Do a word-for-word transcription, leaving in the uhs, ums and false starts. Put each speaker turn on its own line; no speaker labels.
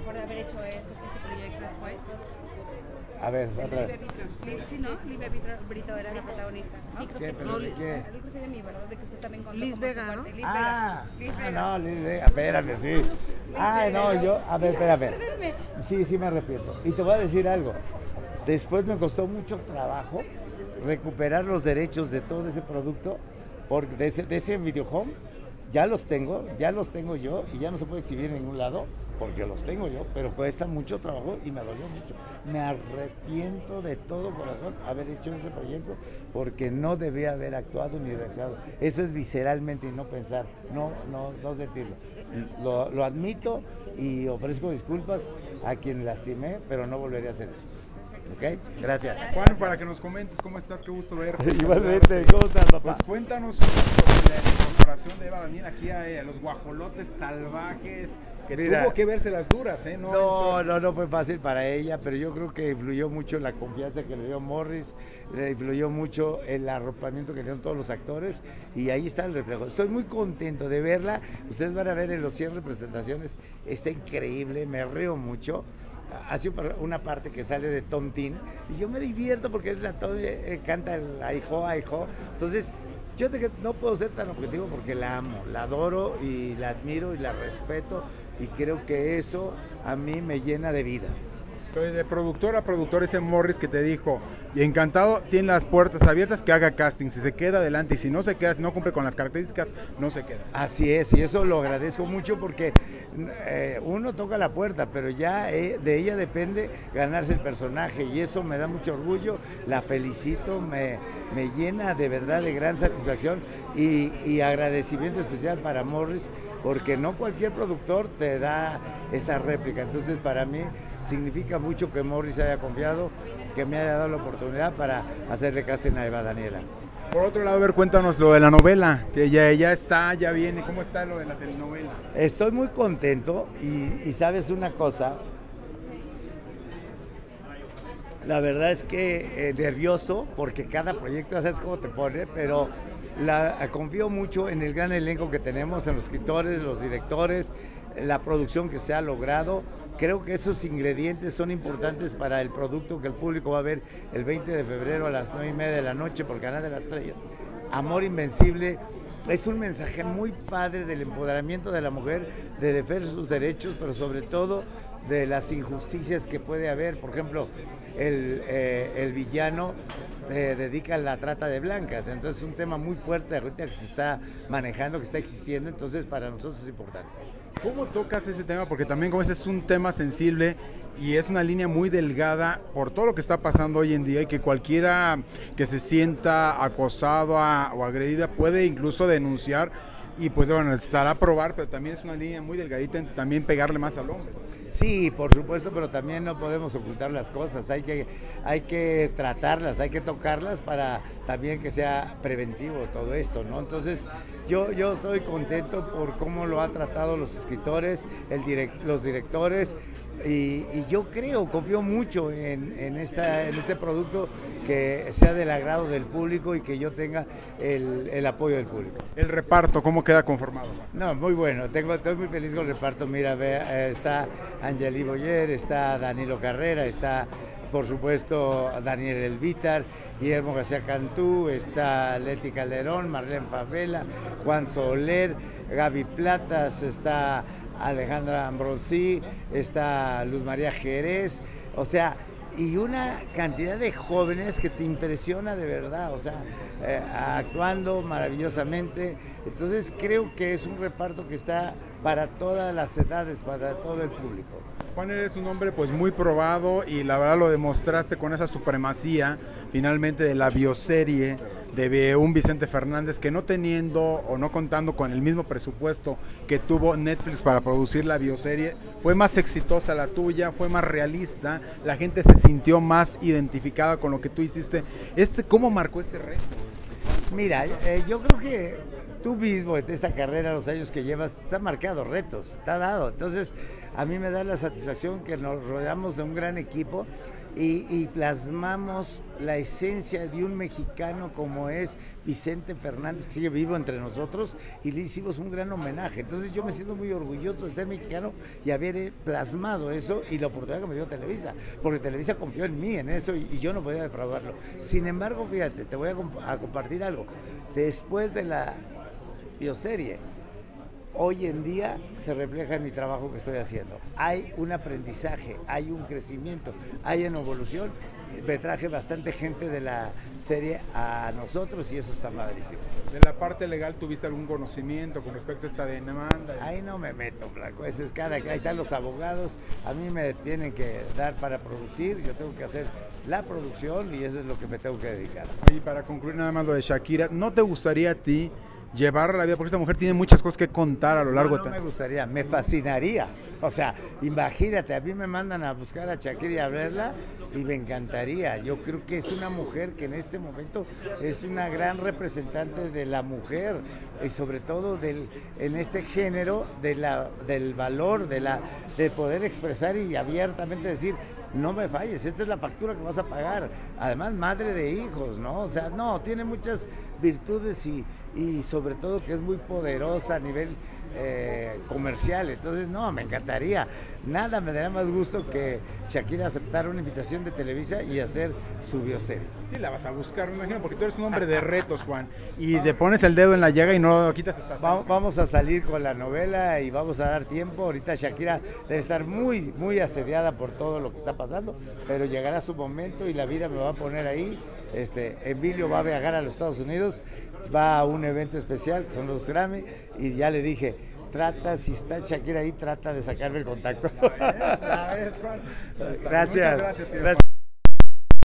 por haber hecho eso, ese proyecto después?
A ver,
El
otra
de
vez.
Livia Brito. Li- Sí, ¿no? Livia Brito, Brito era la protagonista, ¿no?
Sí, creo
¿Qué?
que
¿Pero
sí.
de qué?
Algo así de mí, ¿verdad? De que usted también contó
Liz
como su
Vega, ¿no?
parte. Liz
Ah,
Vega. Liz
ah,
Vega.
no, Liz Vega, espérame, sí. Ah, no, yo, a ver, espérame.
Perdóneme.
Sí, sí me arrepiento. Y te voy a decir algo. Después me costó mucho trabajo recuperar los derechos de todo ese producto, porque de ese, de ese videohome ya los tengo, ya los tengo yo y ya no se puede exhibir en ningún lado porque los tengo yo, pero cuesta mucho trabajo y me dolió mucho. Me arrepiento de todo corazón haber hecho ese proyecto porque no debía haber actuado ni reaccionado. Eso es visceralmente y no pensar, no, no, no sentirlo. Lo, lo admito y ofrezco disculpas a quien lastimé, pero no volvería a hacer eso. ¿Ok? Gracias.
Juan, para que nos comentes cómo estás, qué gusto verte.
Igualmente, ¿cómo estás, papá?
Pues cuéntanos un poco sobre la incorporación de Eva Daniel aquí a, a los guajolotes salvajes, que
Mira,
tuvo que verse las duras, ¿eh? No,
No,
Entonces,
no, no fue fácil para ella, pero yo creo que influyó mucho la confianza que le dio Morris, le influyó mucho el arropamiento que le dieron todos los actores y ahí está el reflejo. Estoy muy contento de verla, ustedes van a ver en los cien representaciones, está increíble, me río mucho. Hace una parte que sale de Tontín y yo me divierto porque es la eh, canta el ahijó, ahijó. Entonces, yo te, no puedo ser tan objetivo porque la amo, la adoro y la admiro y la respeto y creo que eso a mí me llena de vida.
entonces, de productor a productor, ese Morris que te dijo, y encantado, tiene las puertas abiertas, que haga casting, si se queda adelante y si no se queda, si no cumple con las características, no se queda.
Así es, y eso lo agradezco mucho porque eh, uno toca la puerta, pero ya eh, de ella depende ganarse el personaje y eso me da mucho orgullo, la felicito, me, me llena de verdad de gran satisfacción y, y agradecimiento especial para Morris porque no cualquier productor te da esa réplica, entonces para mí significa mucho que Morris haya confiado, que me haya dado la oportunidad para hacerle casting a Eva Daniela.
Por otro lado, a ver, cuéntanos lo de la novela, que ya, ya está, ya viene, ¿cómo está lo de la telenovela?
Estoy muy contento y, y sabes una cosa, la verdad es que eh, nervioso porque cada proyecto ya sabes cómo te pone, pero la, confío mucho en el gran elenco que tenemos, en los escritores, los directores, la producción que se ha logrado. Creo que esos ingredientes son importantes para el producto que el público va a ver el veinte de febrero a las nueve y media de la noche por Canal de las Estrellas. Amor Invencible es un mensaje muy padre del empoderamiento de la mujer, de defender sus derechos, pero sobre todo de las injusticias que puede haber. Por ejemplo, el, eh, el villano se dedica a la trata de blancas, entonces es un tema muy fuerte ahorita que se está manejando, que está existiendo, entonces para nosotros es importante.
¿Cómo tocas ese tema? Porque también como ese es un tema sensible y es una línea muy delgada por todo lo que está pasando hoy en día y que cualquiera que se sienta acosado a, o agredida puede incluso denunciar y pues bueno, necesitará probar, pero también es una línea muy delgadita entre también pegarle más al hombre.
Sí, por supuesto, pero también no podemos ocultar las cosas, hay que, hay que tratarlas, hay que tocarlas para también que sea preventivo todo esto, ¿no? Entonces, yo, yo estoy contento por cómo lo han tratado los escritores, el direct, los directores, y, y yo creo, confío mucho en, en, esta, en este producto que sea del agrado del público y que yo tenga el, el apoyo del público.
El reparto, ¿cómo queda conformado?
No, muy bueno, tengo, estoy muy feliz con el reparto, mira, ve, eh, está Angeli Boyer, está Danilo Carrera, está por supuesto Daniel Elvítar, Guillermo García Cantú, está Leti Calderón, Marlene Favela, Juan Soler, Gaby Platas, está Alejandra Ambrosí, está Luz María Jerez, o sea, y una cantidad de jóvenes que te impresiona de verdad, o sea, eh, actuando maravillosamente. Entonces creo que es un reparto que está para todas las edades, para todo el público.
Juan, eres un hombre pues muy probado y la verdad lo demostraste con esa supremacía finalmente de la bioserie de un Vicente Fernández que no teniendo o no contando con el mismo presupuesto que tuvo Netflix para producir la bioserie, fue más exitosa la tuya, fue más realista, la gente se sintió más identificada con lo que tú hiciste. Este, ¿cómo marcó este reto?
Mira, eh, yo creo que tú mismo en esta carrera, los años que llevas, te han marcado retos, te ha dado. Entonces, a mí me da la satisfacción que nos rodeamos de un gran equipo y, y plasmamos la esencia de un mexicano como es Vicente Fernández, que sigue vivo entre nosotros, y le hicimos un gran homenaje. Entonces yo me siento muy orgulloso de ser mexicano y haber plasmado eso y la oportunidad que me dio Televisa, porque Televisa confió en mí, en eso, y, y yo no podía defraudarlo. Sin embargo, fíjate, te voy a, comp a compartir algo. Después de la bioserie, hoy en día se refleja en mi trabajo que estoy haciendo. Hay un aprendizaje, hay un crecimiento, hay una evolución. Me traje bastante gente de la serie a nosotros y eso está padrísimo.
¿De la parte legal tuviste algún conocimiento con respecto a esta demanda?
Ahí no me meto, flaco. Eso es cada, ahí están los abogados. A mí me tienen que dar para producir, yo tengo que hacer la producción y eso es lo que me tengo que dedicar.
Y para concluir nada más lo de Shakira, ¿no te gustaría a ti llevar la vida? Porque esta mujer tiene muchas cosas que contar a lo largo
no,
de...
No me gustaría, me fascinaría. O sea, imagínate, a mí me mandan a buscar a Shakira y a verla y me encantaría. Yo creo que es una mujer que en este momento es una gran representante de la mujer y sobre todo del, en este género de la, del valor, de, la, de poder expresar y abiertamente decir, no me falles, esta es la factura que vas a pagar. Además, madre de hijos, ¿no? O sea, no, tiene muchas virtudes y, y sobre todo que es muy poderosa a nivel eh, comercial. Entonces, no, me encantaría. Nada me daría más gusto que Shakira aceptara una invitación de Televisa y hacer su bioserie.
Sí, la vas a buscar, me imagino, porque tú eres un hombre de retos, Juan, y te pones el dedo en la llaga y no quitas esta
salsa. Vamos a salir con la novela y vamos a dar tiempo. Ahorita Shakira debe estar muy, muy asediada por todo lo que está pasando, pero llegará su momento y la vida me va a poner ahí. Este, Emilio va a viajar a los Estados Unidos, va a un evento especial, que son los Grammy, y ya le dije, trata, si está Shakira ahí, trata de sacarme el contacto.
¿Sabes, Juan?
Gracias.
Muchas gracias.
Gracias.